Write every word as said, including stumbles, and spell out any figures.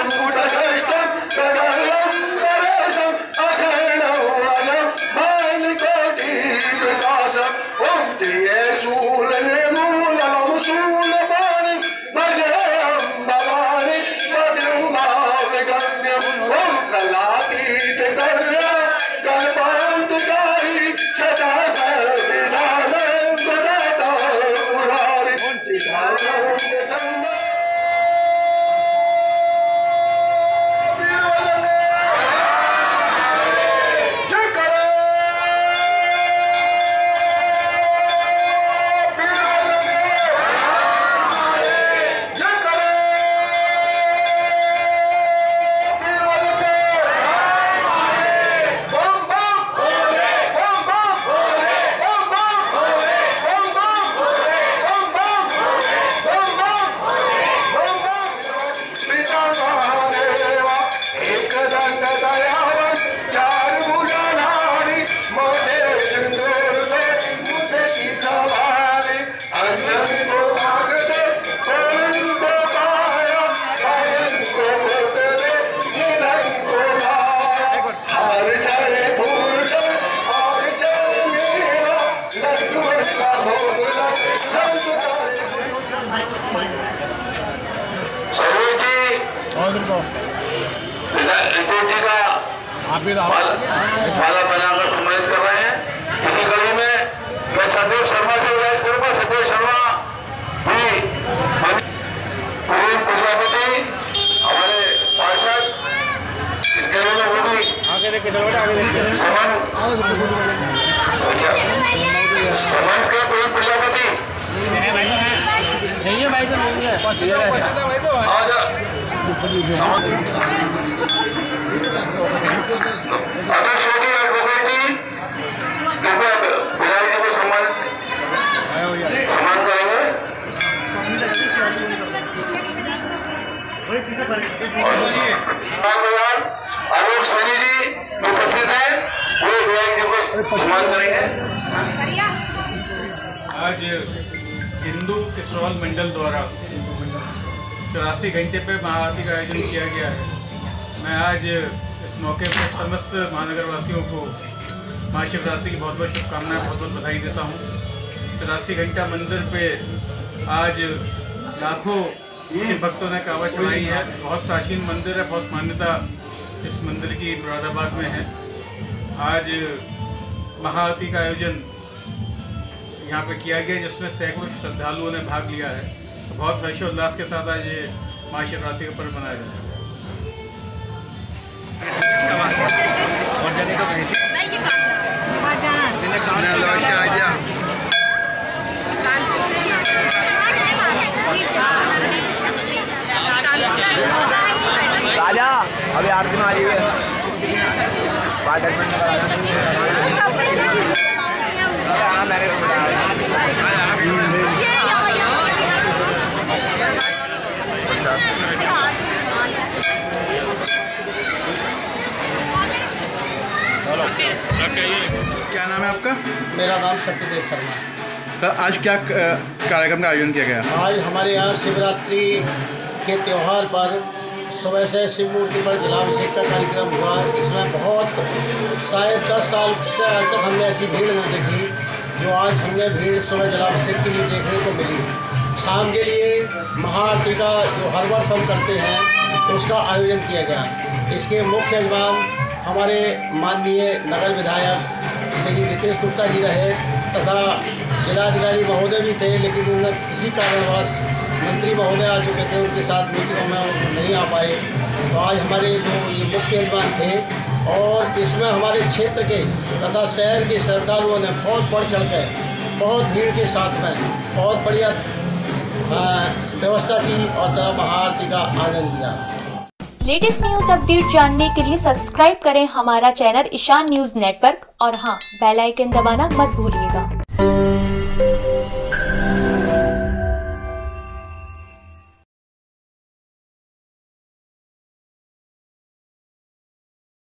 माला बनाकर सम्मानित कर रहे हैं। इसी कड़ी में मैं सदैव शर्मा से गुजारिश करूंगा, सदैव शर्मा भी पूर्व प्रजापति हमारे पार्षद इस कड़ी में वो भी सम्मानित कर पूर्व प्रजापति नहीं है भाई तो नहीं है अध्यक्ष योगी एडवोकेट जी कृपया बिहारी जी को सम्मान सम्मान करेंगे। आलोक सैनी जी उपस्थित हैं, वो बिहारी जी को सम्मान करेंगे। आज हिंदू किसरौल मंडल द्वारा चौरासी घंटे पे महाआरती का आयोजन किया गया है। मैं आज इस मौके पर समस्त महानगर वासियों को महाशिवरात्रि की बहुत बहुत शुभकामनाएं, बहुत बहुत बधाई देता हूँ। चौरासी घंटा मंदिर पे आज लाखों शिव भक्तों ने कांवड़ चढ़ाई है। बहुत प्राचीन मंदिर है, बहुत मान्यता इस मंदिर की मुरादाबाद में है। आज महाआरती का आयोजन यहाँ पे किया गया जिसमें सैकड़ों श्रद्धालुओं ने भाग लिया है। बहुत हर्षोल्लास के साथ आज ये महाशिवरात्रि का पर्व मनाया जाता है। राजा अभी आरती में आ रही है क्या नाम है आपका? मेरा नाम सत्यदेव शर्मा। सर आज क्या कार्यक्रम का आयोजन किया गया? आज हमारे यहाँ शिवरात्रि के त्यौहार पर सुबह से शिव मूर्ति पर जलाभिषेक का कार्यक्रम हुआ। इसमें बहुत शायद दस साल से आज तक हमने ऐसी भीड़ न देखी जो आज हमने भीड़ सुबह जलाभिषेक के लिए देखने को मिली। शाम के लिए महाआरती का जो हर वर्ष हम करते हैं उसका आयोजन किया गया। इसके मुख्य यजमान हमारे माननीय नगर विधायक श्री नितेश गुप्ता जी रहे तथा जिलाधिकारी महोदय भी थे, लेकिन उन्हें किसी कारणवश मंत्री महोदय आ चुके थे, उनके साथ मीटिंगों में नहीं आ पाए। तो आज हमारे जो ये मुख्य यजमान थे और इसमें हमारे क्षेत्र के तथा शहर के श्रद्धालुओं ने बहुत बढ़ चढ़ कर बहुत भीड़ के साथ में बहुत बढ़िया व्यवस्था की और तथा महाआरती का आनंद लिया। लेटेस्ट न्यूज अपडेट जानने के लिए सब्सक्राइब करें हमारा चैनल ईशान न्यूज नेटवर्क और हाँ, बेल आइकन दबाना मत भूलिएगा।